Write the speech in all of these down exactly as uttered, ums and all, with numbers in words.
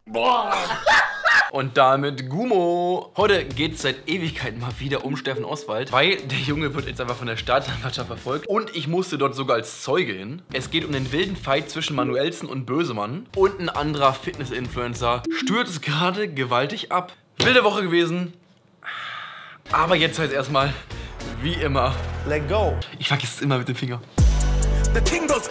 Boah. Und damit Gummo. Heute geht es seit Ewigkeiten mal wieder um Steffen Oswald, weil der Junge wird jetzt einfach von der Staatsanwaltschaft verfolgt und ich musste dort sogar als Zeuge hin. Es geht um den wilden Fight zwischen Manuelsen und Bösemann und ein anderer Fitness-Influencer stürzt gerade gewaltig ab. Wilde Woche gewesen, aber jetzt heißt erstmal, wie immer, let go. Ich vergesse es immer mit dem Finger. The thing goes.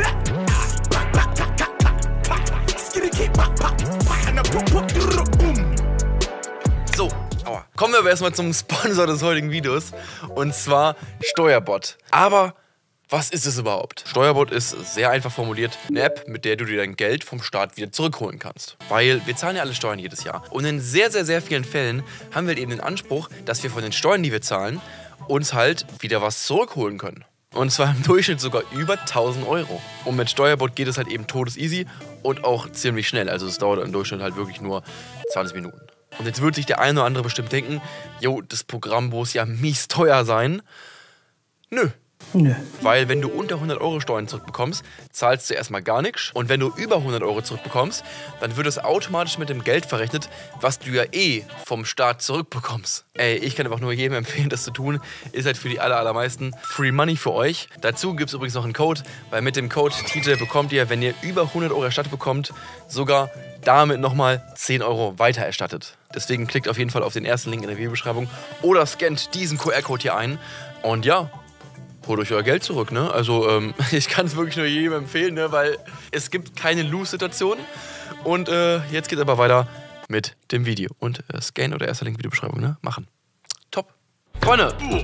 So, aua. Kommen wir aber erstmal zum Sponsor des heutigen Videos und zwar Steuerbot. Aber was ist es überhaupt? Steuerbot ist sehr einfach formuliert eine App, mit der du dir dein Geld vom Staat wieder zurückholen kannst. Weil wir zahlen ja alle Steuern jedes Jahr. Und in sehr, sehr, sehr vielen Fällen haben wir eben den Anspruch, dass wir von den Steuern, die wir zahlen, uns halt wieder was zurückholen können. Und zwar im Durchschnitt sogar über tausend Euro. Und mit Steuerbot geht es halt eben todeseasy und auch ziemlich schnell. Also es dauert im Durchschnitt halt wirklich nur zwanzig Minuten. Und jetzt wird sich der eine oder andere bestimmt denken, jo, das Programm muss ja mies teuer sein. Nö. Nö. Weil wenn du unter hundert Euro Steuern zurückbekommst, zahlst du erstmal gar nichts. Und wenn du über hundert Euro zurückbekommst, dann wird es automatisch mit dem Geld verrechnet, was du ja eh vom Staat zurückbekommst. Ey, ich kann einfach nur jedem empfehlen, das zu tun. Ist halt für die aller, allermeisten Free Money für euch. Dazu gibt es übrigens noch einen Code, weil mit dem Code T J bekommt ihr, wenn ihr über hundert Euro erstattet bekommt, sogar damit nochmal zehn Euro weiter erstattet. Deswegen klickt auf jeden Fall auf den ersten Link in der Videobeschreibung oder scannt diesen Q R-Code hier ein. Und ja, holt euch euer Geld zurück, ne? Also, ähm, ich kann es wirklich nur jedem empfehlen, ne? Weil es gibt keine Lose-Situation. Und äh, jetzt geht es aber weiter mit dem Video. Und äh, Scan oder erster Link Videobeschreibung, ne? Machen. Top. Freunde, ey.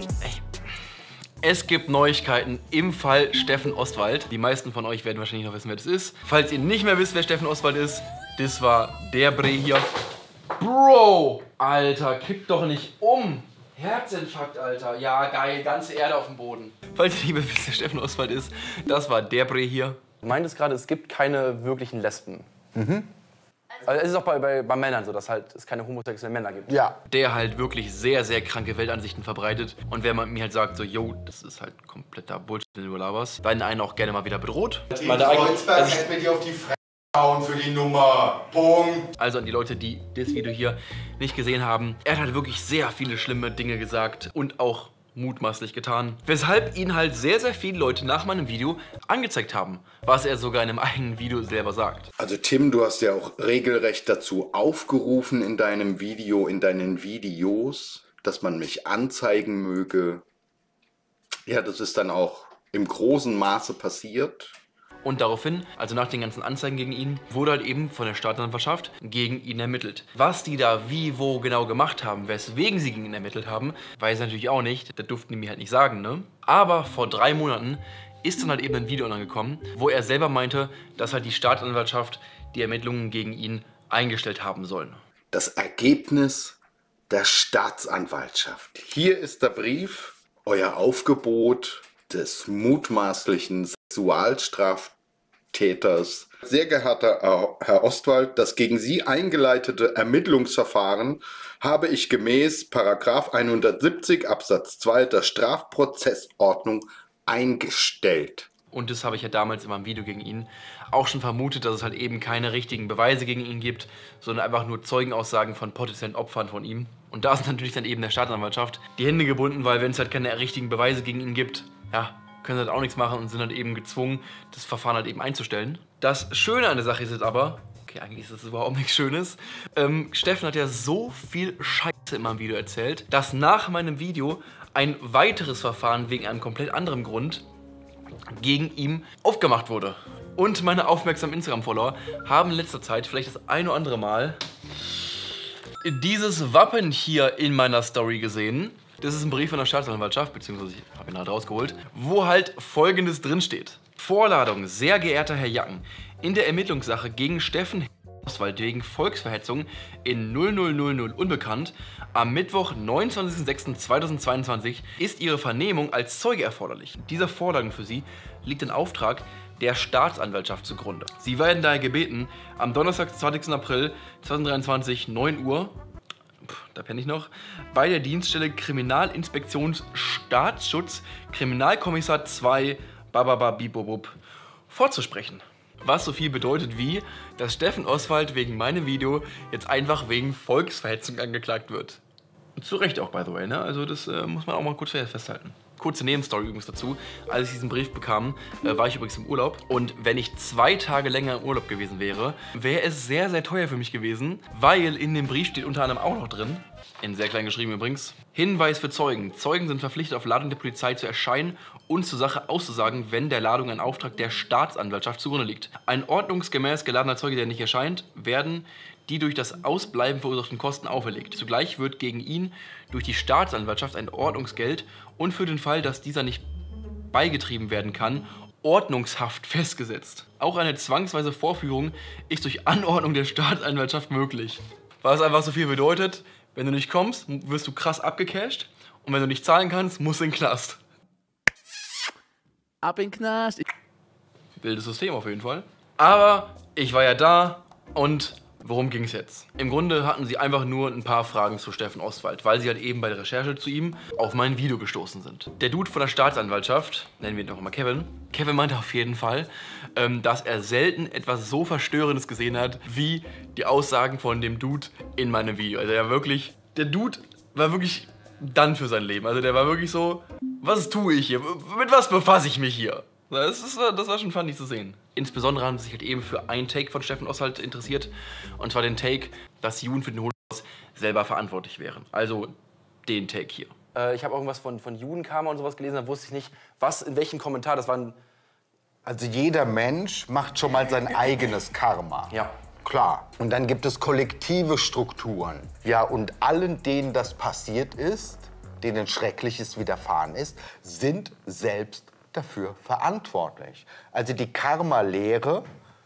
Es gibt Neuigkeiten im Fall Steffen Oswald. Die meisten von euch werden wahrscheinlich noch wissen, wer das ist. Falls ihr nicht mehr wisst, wer Steffen Oswald ist, das war der Bre hier. Bro! Alter, kipp doch nicht um! Herzinfarkt, Alter. Ja, geil. Ganze Erde auf dem Boden. Falls ihr nicht mehr wisst, wer Steffen Oswald ist, das war der Bre hier. Du meintest gerade, es gibt keine wirklichen Lesben. Mhm. Also es ist auch bei, bei, bei Männern so, dass halt es keine homosexuellen Männer gibt. Ja. Der halt wirklich sehr, sehr kranke Weltansichten verbreitet. Und wer mir halt sagt so, yo, das ist halt kompletter Bullshit, den du laberst, dann einen auch gerne mal wieder bedroht. Meine Kreuzberg hält mir die auf die Fresse hauen für die Nummer. Punkt. Also an die Leute, die das Video hier nicht gesehen haben. Er hat halt wirklich sehr viele schlimme Dinge gesagt und auch mutmaßlich getan. Weshalb ihn halt sehr, sehr viele Leute nach meinem Video angezeigt haben, was er sogar in einem eigenen Video selber sagt. Also Tim, du hast ja auch regelrecht dazu aufgerufen in deinem Video, in deinen Videos, dass man mich anzeigen möge. Ja, das ist dann auch im großen Maße passiert. Und daraufhin, also nach den ganzen Anzeigen gegen ihn, wurde halt eben von der Staatsanwaltschaft gegen ihn ermittelt. Was die da wie, wo genau gemacht haben, weswegen sie gegen ihn ermittelt haben, weiß ich natürlich auch nicht. Das durften die mir halt nicht sagen, ne? Aber vor drei Monaten ist dann halt eben ein Video angekommen, wo er selber meinte, dass halt die Staatsanwaltschaft die Ermittlungen gegen ihn eingestellt haben sollen. Das Ergebnis der Staatsanwaltschaft. Hier ist der Brief, euer Aufgebot des mutmaßlichen Sexualstraftäters. Sehr geehrter Herr Ostwald, das gegen Sie eingeleitete Ermittlungsverfahren habe ich gemäß Paragraph hundertsiebzig Absatz zwei der Strafprozessordnung eingestellt. Und das habe ich ja damals in meinem Video gegen ihn auch schon vermutet, dass es halt eben keine richtigen Beweise gegen ihn gibt, sondern einfach nur Zeugenaussagen von potenziellen Opfern von ihm. Und da ist natürlich dann eben der Staatsanwaltschaft die Hände gebunden, weil wenn es halt keine richtigen Beweise gegen ihn gibt, ja, können sie halt auch nichts machen und sind halt eben gezwungen, das Verfahren halt eben einzustellen. Das Schöne an der Sache ist jetzt aber, okay, eigentlich ist das überhaupt nichts Schönes, ähm, Steffen hat ja so viel Scheiße in meinem Video erzählt, dass nach meinem Video ein weiteres Verfahren wegen einem komplett anderen Grund gegen ihn aufgemacht wurde. Und meine aufmerksamen Instagram-Follower haben in letzter Zeit vielleicht das ein oder andere Mal dieses Wappen hier in meiner Story gesehen. Das ist ein Brief von der Staatsanwaltschaft, beziehungsweise ich habe ihn halt rausgeholt, wo halt Folgendes drinsteht. Vorladung, sehr geehrter Herr Jacken, in der Ermittlungssache gegen Steffen Oswald wegen Volksverhetzung in null null null null unbekannt am Mittwoch, neunundzwanzigsten sechsten zweitausendzweiundzwanzig ist Ihre Vernehmung als Zeuge erforderlich. Dieser Vorladung für Sie liegt ein Auftrag der Staatsanwaltschaft zugrunde. Sie werden daher gebeten, am Donnerstag, zwanzigsten April zweitausenddreiundzwanzig, neun Uhr, da penne ich noch, bei der Dienststelle Kriminalinspektionsstaatsschutz, Kriminalkommissar zwei, bababa, bibobub, vorzusprechen. Was so viel bedeutet wie, dass Steffen Oswald wegen meinem Video jetzt einfach wegen Volksverhetzung angeklagt wird. Und zu Recht auch, by the way, ne? Also das äh, muss man auch mal kurz festhalten. Kurze Nebenstory übrigens dazu. Als ich diesen Brief bekam, äh, war ich übrigens im Urlaub. Und wenn ich zwei Tage länger im Urlaub gewesen wäre, wäre es sehr, sehr teuer für mich gewesen, weil in dem Brief steht unter anderem auch noch drin, in sehr klein geschrieben übrigens, Hinweis für Zeugen. Zeugen sind verpflichtet, auf Ladung der Polizei zu erscheinen und zur Sache auszusagen, wenn der Ladung ein Auftrag der Staatsanwaltschaft zugrunde liegt. Ein ordnungsgemäß geladener Zeuge, der nicht erscheint, werden die durch das Ausbleiben verursachten Kosten auferlegt. Zugleich wird gegen ihn durch die Staatsanwaltschaft ein Ordnungsgeld und für den Fall, dass dieser nicht beigetrieben werden kann, Ordnungshaft festgesetzt. Auch eine zwangsweise Vorführung ist durch Anordnung der Staatsanwaltschaft möglich. Was einfach so viel bedeutet, wenn du nicht kommst, wirst du krass abgecasht und wenn du nicht zahlen kannst, musst du in den Knast. Ab in den Knast. Wildes System auf jeden Fall. Aber ich war ja da und worum ging es jetzt? Im Grunde hatten sie einfach nur ein paar Fragen zu Steffen Oswald, weil sie halt eben bei der Recherche zu ihm auf mein Video gestoßen sind. Der Dude von der Staatsanwaltschaft, nennen wir ihn doch mal Kevin, Kevin meinte auf jeden Fall, ähm, dass er selten etwas so Verstörendes gesehen hat, wie die Aussagen von dem Dude in meinem Video. Also er wirklich, der Dude war wirklich dann für sein Leben. Also der war wirklich so, was tue ich hier? Mit was befasse ich mich hier? Das, ist, das war schon funny zu sehen. Insbesondere haben sie sich halt eben für einen Take von Steffen Oswald interessiert. Und zwar den Take, dass Juden für den Holocaust selber verantwortlich wären. Also den Take hier. Äh, ich habe irgendwas von, von Judenkarma und sowas gelesen, da wusste ich nicht, was, in welchem Kommentar, das war ein... Also jeder Mensch macht schon mal sein eigenes Karma. Ja. Klar. Und dann gibt es kollektive Strukturen. Ja, und allen, denen das passiert ist, denen Schreckliches widerfahren ist, sind selbst dafür verantwortlich. Also die Karma-Lehre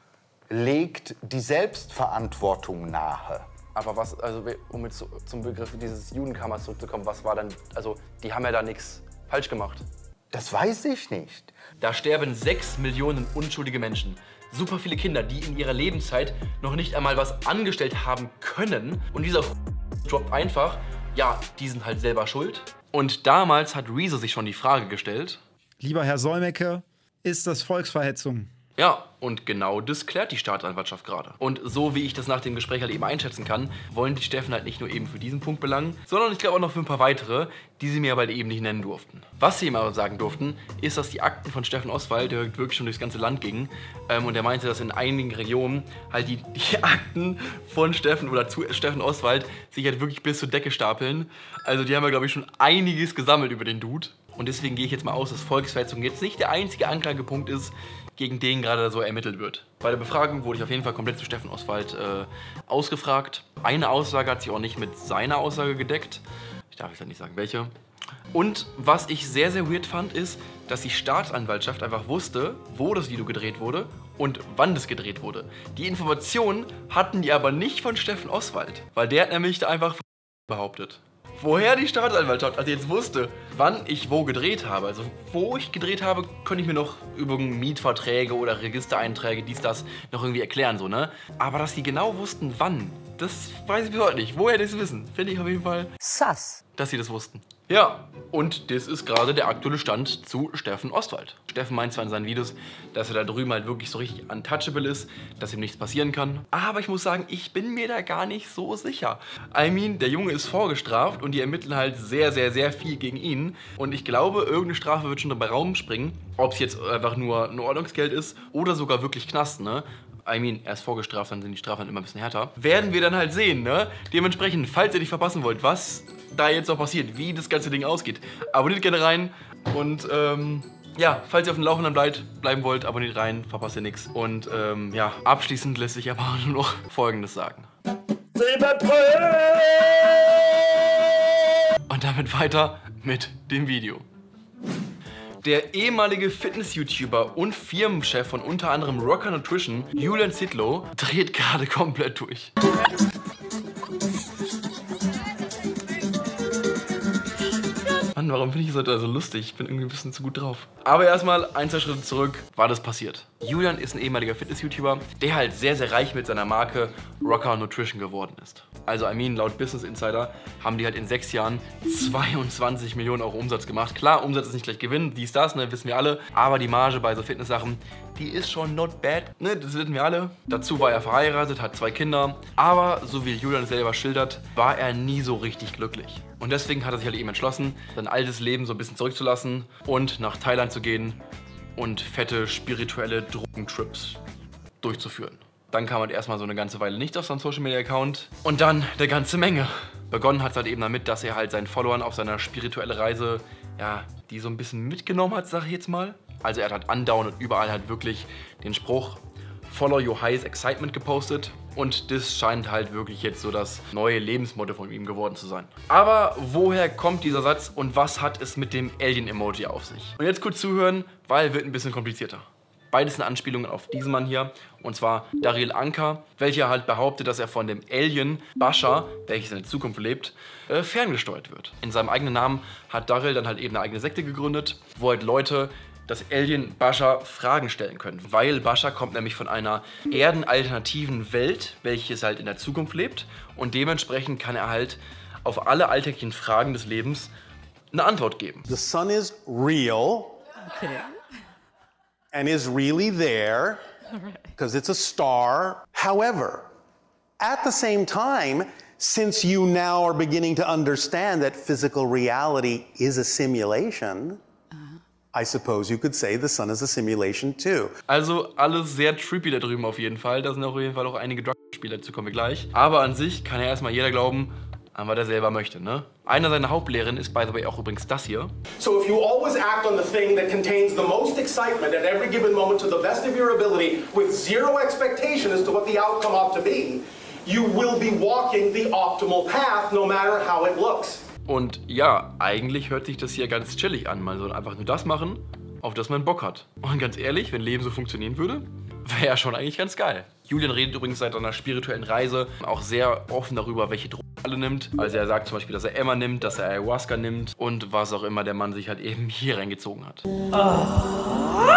legt die Selbstverantwortung nahe. Aber was, also um jetzt zum Begriff dieses Judenkarma zurückzukommen, was war dann, also die haben ja da nichts falsch gemacht. Das weiß ich nicht. Da sterben sechs Millionen unschuldige Menschen. Super viele Kinder, die in ihrer Lebenszeit noch nicht einmal was angestellt haben können. Und dieser droppt einfach, ja, die sind halt selber schuld. Und damals hat Rezo sich schon die Frage gestellt, lieber Herr Solmecke, ist das Volksverhetzung? ja, und genau das klärt die Staatsanwaltschaft gerade. Und so wie ich das nach dem Gespräch halt eben einschätzen kann, wollen die Steffen halt nicht nur eben für diesen Punkt belangen, sondern ich glaube auch noch für ein paar weitere, die sie mir aber halt eben nicht nennen durften. Was sie ihm aber sagen durften, ist, dass die Akten von Steffen Oswald, der wirklich schon durchs ganze Land gingen, ähm, und er meinte, dass in einigen Regionen halt die, die Akten von Steffen oder zu Steffen Oswald sich halt wirklich bis zur Decke stapeln. Also die haben ja, glaube ich, schon einiges gesammelt über den Dude. Und deswegen gehe ich jetzt mal aus, dass Volksverhetzung jetzt nicht der einzige Anklagepunkt ist, gegen den gerade so ermittelt wird. Bei der Befragung wurde ich auf jeden Fall komplett zu Steffen Oswald äh, ausgefragt. Eine Aussage hat sich auch nicht mit seiner Aussage gedeckt. Ich darf jetzt nicht sagen, welche. Und was ich sehr, sehr weird fand, ist, dass die Staatsanwaltschaft einfach wusste, wo das Video gedreht wurde und wann das gedreht wurde. Die Informationen hatten die aber nicht von Steffen Oswald, weil der hat nämlich da einfach behauptet. Woher die Staatsanwaltschaft also jetzt wusste, wann ich wo gedreht habe, also wo ich gedreht habe, könnte ich mir noch über Mietverträge oder Registereinträge, dies, das, noch irgendwie erklären, so, ne? Aber dass die genau wussten, wann, das weiß ich bis heute nicht. Woher das wissen, finde ich auf jeden Fall Sass. dass sie das wussten. Ja, und das ist gerade der aktuelle Stand zu Steffen Oswald. Steffen meint zwar in seinen Videos, dass er da drüben halt wirklich so richtig untouchable ist, dass ihm nichts passieren kann. Aber ich muss sagen, ich bin mir da gar nicht so sicher. I mean, der Junge ist vorgestraft und die ermitteln halt sehr, sehr, sehr viel gegen ihn. Und ich glaube, irgendeine Strafe wird schon dabei rausspringen. Ob es jetzt einfach nur ein Ordnungsgeld ist oder sogar wirklich Knast, ne? I mean, er ist vorgestraft, dann sind die Strafen immer ein bisschen härter. Werden wir dann halt sehen, ne? Dementsprechend, falls ihr nicht verpassen wollt, was da jetzt noch passiert, wie das ganze Ding ausgeht, abonniert gerne rein und ähm, ja, falls ihr auf dem Laufenden bleibt, bleiben wollt, abonniert rein, verpasst ihr nichts. Und ähm, ja, abschließend lässt sich aber nur noch Folgendes sagen. Und damit weiter mit dem Video. Der ehemalige Fitness-YouTuber und Firmenchef von unter anderem Rocker Nutrition, Julian Zietlow, dreht gerade komplett durch. Mann, warum finde ich das heute so lustig? Ich bin irgendwie ein bisschen zu gut drauf. Aber erstmal ein, zwei Schritte zurück, war das passiert. Julian ist ein ehemaliger Fitness-YouTuber, der halt sehr, sehr reich mit seiner Marke Rocker Nutrition geworden ist. Also, I mean, laut Business Insider haben die halt in sechs Jahren zweiundzwanzig Millionen Euro Umsatz gemacht. Klar, Umsatz ist nicht gleich Gewinn, dies, das, ne, wissen wir alle. Aber die Marge bei so Fitness-Sachen die ist schon not bad. Ne, das wissen wir alle. Dazu war er verheiratet, hat zwei Kinder. Aber so wie Julian es selber schildert, war er nie so richtig glücklich. Und deswegen hat er sich halt eben entschlossen, sein altes Leben so ein bisschen zurückzulassen und nach Thailand zu gehen und fette spirituelle Drogentrips durchzuführen. Dann kam halt erstmal so eine ganze Weile nichts auf seinem Social Media Account und dann eine ganze Menge. Begonnen hat es halt eben damit, dass er halt seinen Followern auf seiner spirituellen Reise, ja, die so ein bisschen mitgenommen hat, sag ich jetzt mal. Also er hat halt andauernd und überall halt wirklich den Spruch Follow your highest excitement gepostet. Und das scheint halt wirklich jetzt so das neue Lebensmotto von ihm geworden zu sein. Aber woher kommt dieser Satz und was hat es mit dem Alien-Emoji auf sich? Und jetzt kurz zuhören, weil wird ein bisschen komplizierter. Beides sind Anspielungen auf diesen Mann hier, und zwar Daryl Anka, welcher halt behauptet, dass er von dem Alien Bashar, welches in der Zukunft lebt, äh, ferngesteuert wird. In seinem eigenen Namen hat Daryl dann halt eben eine eigene Sekte gegründet, wo halt Leute das Alien Bashar Fragen stellen können. Weil Bashar kommt nämlich von einer erdenalternativen Welt, welches halt in der Zukunft lebt, und dementsprechend kann er halt auf alle alltäglichen Fragen des Lebens eine Antwort geben. The sun is real. Okay. And is really there, because it's a star. However, at the same time, since you now are beginning to understand that physical reality is a simulation, I suppose you could say the sun is a simulation too. Also alles sehr trippy da drüben auf jeden Fall. Da sind auf jeden Fall auch einige Drug-Spieler, dazu kommen wir gleich. Aber an sich kann ja erstmal jeder glauben, an was er selber möchte, ne? Einer seiner Hauptlehren ist, by the way, auch übrigens das hier. So if you always act on the thing that contains the most excitement at every given moment to the best of your ability with zero expectation as to what the outcome ought to be, you will be walking the optimal path no matter how it looks. Und ja, eigentlich hört sich das hier ganz chillig an. Man soll einfach nur das machen, auf das man Bock hat. Und ganz ehrlich, wenn Leben so funktionieren würde, wäre ja schon eigentlich ganz geil. Julian redet übrigens seit einer spirituellen Reise auch sehr offen darüber, welche Drogen er alle nimmt. Also er sagt zum Beispiel, dass er Emma nimmt, dass er Ayahuasca nimmt und was auch immer der Mann sich halt eben hier reingezogen hat. Oh.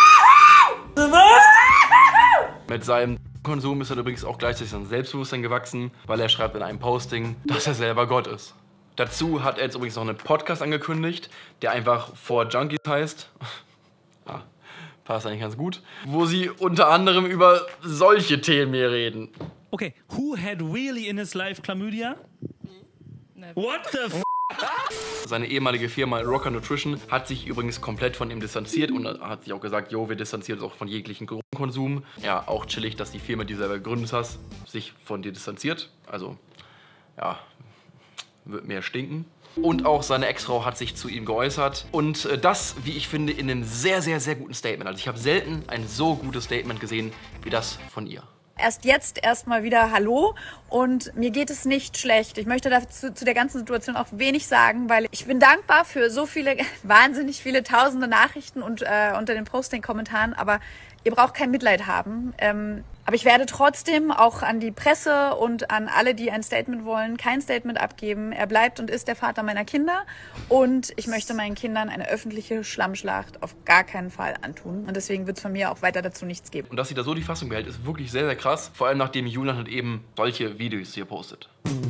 Mit seinem Konsum ist er übrigens auch gleichzeitig sein Selbstbewusstsein gewachsen, weil er schreibt in einem Posting, dass er selber Gott ist. Dazu hat er jetzt übrigens noch einen Podcast angekündigt, der einfach For Junkies heißt. Ja, passt eigentlich ganz gut. Wo sie unter anderem über solche Themen hier reden. Okay, who had really in his life Chlamydia? What the f***? Seine ehemalige Firma Rocker Nutrition hat sich übrigens komplett von ihm distanziert und hat sich auch gesagt, jo, wir distanzieren uns auch von jeglichen Drogenkonsum. Ja, auch chillig, dass die Firma, die du selber gegründet hast, sich von dir distanziert. Also, ja, wird mehr stinken. Und auch seine Ex-Frau hat sich zu ihm geäußert. Und äh, das, wie ich finde, in einem sehr, sehr, sehr guten Statement. Also ich habe selten ein so gutes Statement gesehen wie das von ihr. Erst jetzt erstmal wieder Hallo und mir geht es nicht schlecht. Ich möchte dazu zu der ganzen Situation auch wenig sagen, weil ich bin dankbar für so viele, wahnsinnig viele tausende Nachrichten und äh, unter den Posting-Kommentaren, aber ihr braucht kein Mitleid haben. Ähm, aber ich werde trotzdem auch an die Presse und an alle, die ein Statement wollen, kein Statement abgeben. Er bleibt und ist der Vater meiner Kinder und ich möchte meinen Kindern eine öffentliche Schlammschlacht auf gar keinen Fall antun. Und deswegen wird es von mir auch weiter dazu nichts geben. Und dass sie da so die Fassung behält, ist wirklich sehr, sehr krass. Vor allem nachdem Julian halt eben solche Videos hier postet.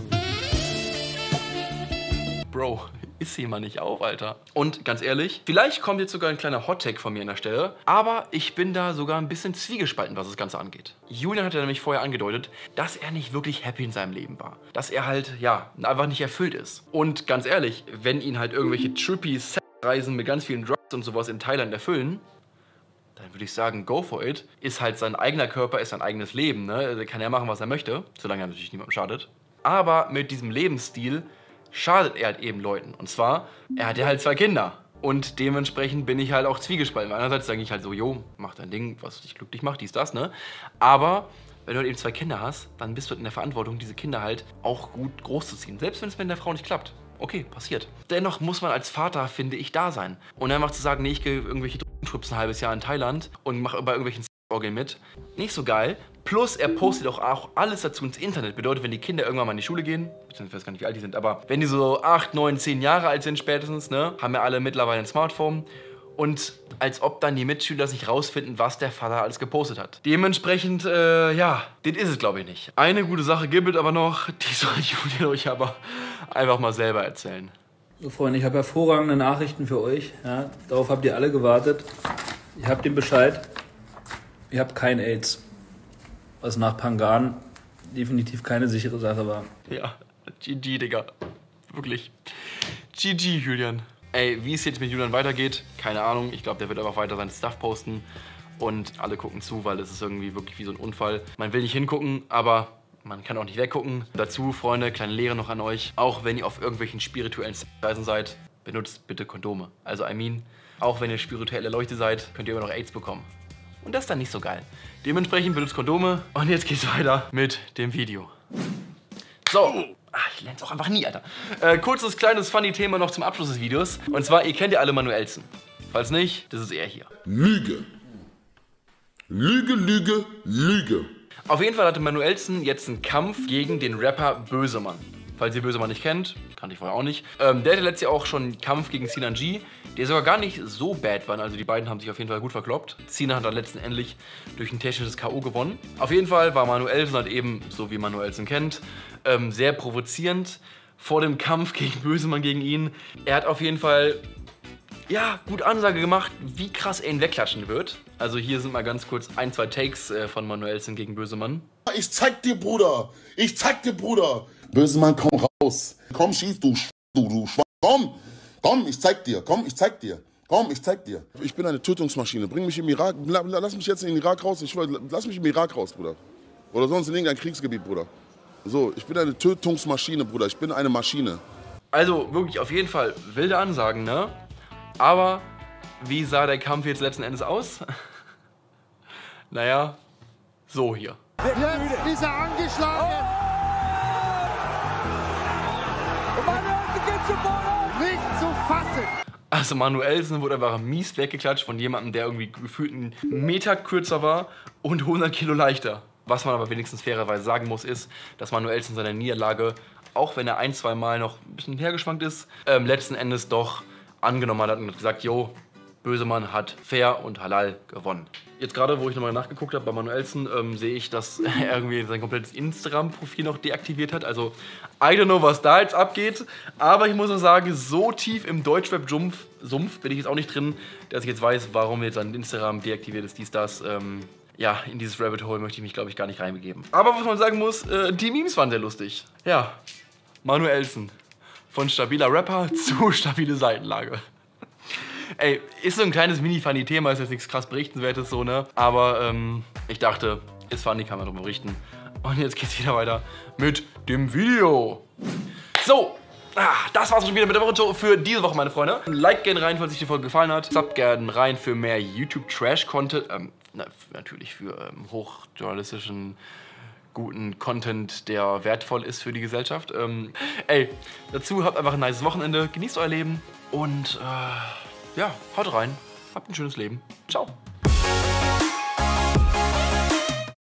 Bro, ist sie mal nicht auf, Alter. Und ganz ehrlich, vielleicht kommt jetzt sogar ein kleiner Hot-Take von mir an der Stelle, aber ich bin da sogar ein bisschen zwiegespalten, was das Ganze angeht. Julian hat ja nämlich vorher angedeutet, dass er nicht wirklich happy in seinem Leben war. Dass er halt, ja, einfach nicht erfüllt ist. Und ganz ehrlich, wenn ihn halt irgendwelche trippy Reisen mit ganz vielen Drugs und sowas in Thailand erfüllen, dann würde ich sagen, go for it. Ist halt sein eigener Körper, ist sein eigenes Leben, ne? Also kann er machen, was er möchte, solange er natürlich niemandem schadet. Aber mit diesem Lebensstil schadet er halt eben Leuten. Und zwar, er hat ja halt zwei Kinder. Und dementsprechend bin ich halt auch zwiegespalten. Einerseits sage ich halt so, jo, mach dein Ding, was dich glücklich macht, dies, das, ne? Aber wenn du halt eben zwei Kinder hast, dann bist du in der Verantwortung, diese Kinder halt auch gut großzuziehen. Selbst wenn es mit der Frau nicht klappt. Okay, passiert. Dennoch muss man als Vater, finde ich, da sein. Und einfach zu sagen, nee, ich gehe irgendwelche Drogentrips ein halbes Jahr in Thailand und mache bei irgendwelchen Orgeln mit. Nicht so geil. Plus, er postet auch, auch alles dazu ins Internet. Bedeutet, wenn die Kinder irgendwann mal in die Schule gehen, ich weiß gar nicht, wie alt die sind, aber wenn die so acht, neun, zehn Jahre alt sind spätestens, ne, haben ja alle mittlerweile ein Smartphone. Und als ob dann die Mitschüler sich rausfinden, was der Vater alles gepostet hat. Dementsprechend, äh, ja, das ist es, glaube ich, nicht. Eine gute Sache gibt es aber noch, die soll Julian euch aber einfach mal selber erzählen. So, Freunde, ich habe hervorragende Nachrichten für euch. Ja, darauf habt ihr alle gewartet. Ihr habt den Bescheid. Ich habe kein AIDS. Was nach Pangan definitiv keine sichere Sache war. Ja, G G, Digga. Wirklich. G G, Julian. Ey, wie es jetzt mit Julian weitergeht, keine Ahnung. Ich glaube, der wird einfach weiter seinen Stuff posten. Und alle gucken zu, weil es ist irgendwie wirklich wie so ein Unfall. Man will nicht hingucken, aber man kann auch nicht weggucken. Dazu, Freunde, kleine Lehre noch an euch. Auch wenn ihr auf irgendwelchen spirituellen Reisen seid, benutzt bitte Kondome. Also, I mean, auch wenn ihr spirituelle Leute seid, könnt ihr immer noch AIDS bekommen. Und das ist dann nicht so geil. Dementsprechend benutzt Kondome. Und jetzt geht's weiter mit dem Video. So. Ach, ich lerne es auch einfach nie, Alter. Äh, kurzes, kleines, funny Thema noch zum Abschluss des Videos. Und zwar, ihr kennt ja alle Manuelsen. Falls nicht, das ist er hier. Lüge. Lüge, Lüge, Lüge. Auf jeden Fall hatte Manuelsen jetzt einen Kampf gegen den Rapper Bösemann. Falls ihr Bösemann nicht kennt, kannte ich vorher auch nicht. Ähm, der hatte letztes Jahr auch schon einen Kampf gegen Sinan G, der sogar gar nicht so bad war. Also die beiden haben sich auf jeden Fall gut verkloppt. Sinan hat dann letztendlich durch ein technisches K O gewonnen. Auf jeden Fall war Manuelsen halt eben, so wie Manuelsen kennt, ähm, sehr provozierend vor dem Kampf gegen Bösemann gegen ihn. Er hat auf jeden Fall, ja, gut Ansage gemacht, wie krass er ihn wegklatschen wird. Also hier sind mal ganz kurz ein, zwei Takes äh, von Manuelsen gegen Bösemann. Ich zeig dir, Bruder. Ich zeig dir, Bruder. Bösemann, komm raus. Komm, schieß, du, du, du, komm. Komm, ich zeig dir. Komm, ich zeig dir. Komm, ich zeig dir. Ich bin eine Tötungsmaschine. Bring mich im Irak. Lass mich jetzt in den Irak raus. Ich, lass mich im Irak raus, Bruder. Oder sonst in irgendein Kriegsgebiet, Bruder. So, ich bin eine Tötungsmaschine, Bruder. Ich bin eine Maschine. Also wirklich auf jeden Fall wilde Ansagen, ne? Aber wie sah der Kampf jetzt letzten Endes aus? Naja, so hier. Jetzt ist er angeschlagen. Und Manuelsen geht zu Boden. Nicht zu fassen. Also Manuelsen wurde einfach mies weggeklatscht von jemandem, der irgendwie gefühlt einen Meter kürzer war und hundert Kilo leichter. Was man aber wenigstens fairerweise sagen muss, ist, dass Manuelsen seine Niederlage, auch wenn er ein, zwei Mal noch ein bisschen hergeschwankt ist, ähm, letzten Endes doch angenommen hat und gesagt, jo, Bösemann hat fair und halal gewonnen. Jetzt gerade, wo ich nochmal nachgeguckt habe bei Manuelsen, ähm, sehe ich, dass er irgendwie sein komplettes Instagram-Profil noch deaktiviert hat. Also, I don't know, was da jetzt abgeht. Aber ich muss auch sagen, so tief im Deutschrap-Sumpf bin ich jetzt auch nicht drin, dass ich jetzt weiß, warum jetzt sein Instagram deaktiviert ist, dies, das. Ähm, ja, in dieses Rabbit Hole möchte ich mich, glaube ich, gar nicht reinbegeben. Aber was man sagen muss, äh, die Memes waren sehr lustig. Ja, Manuelsen. Von stabiler Rapper zu stabile Seitenlage. Ey, ist so ein kleines Mini-Funny-Thema, ist jetzt nichts krass Berichtenswertes so, ne? Aber ähm, ich dachte, ist funny, kann man darüber berichten. Und jetzt geht's wieder weiter mit dem Video. So, ah, das war's schon wieder mit der Woche für diese Woche, meine Freunde. Like gerne rein, falls euch die Folge gefallen hat. Sub gerne rein für mehr YouTube-Trash-Content. Ähm, na, natürlich für ähm, hochjournalistischen, guten Content, der wertvoll ist für die Gesellschaft. Ähm, ey, dazu habt einfach ein nice Wochenende, genießt euer Leben und äh, ja, haut rein, habt ein schönes Leben. Ciao.